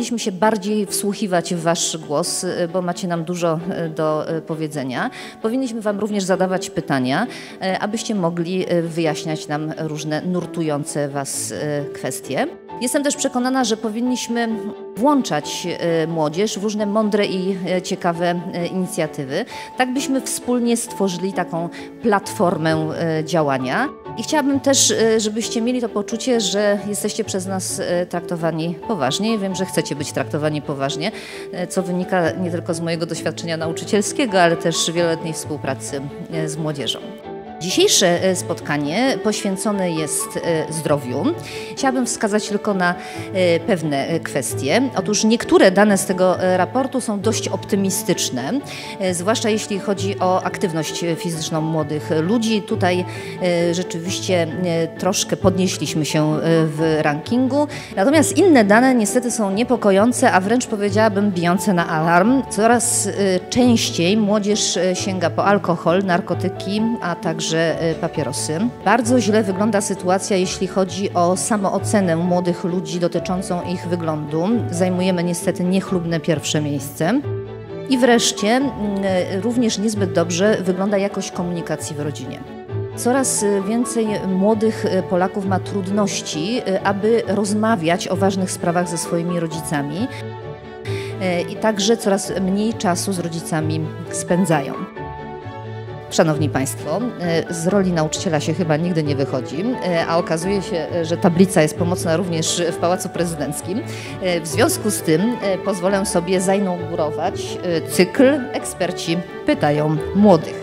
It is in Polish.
powinniśmy się bardziej wsłuchiwać w wasz głos, bo macie nam dużo do powiedzenia. Powinniśmy wam również zadawać pytania, abyście mogli wyjaśniać nam różne nurtujące was kwestie. Jestem też przekonana, że powinniśmy włączać młodzież w różne mądre i ciekawe inicjatywy, tak byśmy wspólnie stworzyli taką platformę działania. I chciałabym też, żebyście mieli to poczucie, że jesteście przez nas traktowani poważnie. Wiem, że chcecie być traktowani poważnie, co wynika nie tylko z mojego doświadczenia nauczycielskiego, ale też wieloletniej współpracy z młodzieżą. Dzisiejsze spotkanie poświęcone jest zdrowiu. Chciałabym wskazać tylko na pewne kwestie. Otóż niektóre dane z tego raportu są dość optymistyczne, zwłaszcza jeśli chodzi o aktywność fizyczną młodych ludzi. Tutaj rzeczywiście troszkę podnieśliśmy się w rankingu. Natomiast inne dane niestety są niepokojące, a wręcz powiedziałabym bijące na alarm. Coraz częściej młodzież sięga po alkohol, narkotyki, a także papierosy. Bardzo źle wygląda sytuacja, jeśli chodzi o samoocenę młodych ludzi dotyczącą ich wyglądu. Zajmujemy niestety niechlubne pierwsze miejsce. I wreszcie również niezbyt dobrze wygląda jakość komunikacji w rodzinie. Coraz więcej młodych Polaków ma trudności, aby rozmawiać o ważnych sprawach ze swoimi rodzicami i także coraz mniej czasu z rodzicami spędzają. Szanowni Państwo, z roli nauczyciela się chyba nigdy nie wychodzi, a okazuje się, że tablica jest pomocna również w Pałacu Prezydenckim. W związku z tym pozwolę sobie zainaugurować cykl Eksperci pytają młodych.